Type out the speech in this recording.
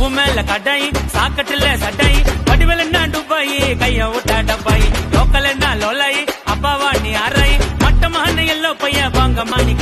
stove மேல கடாயி சாக்கட்டுல சட்டாயி வடிவல் என்ன டுப்பாயி கைய விட்டா டப்பாயி லோக்கல் என்ன லோலாயி அப்பாவா நீ ஆராயி மட்டமான எல்லோ பைய வாங்க மாணி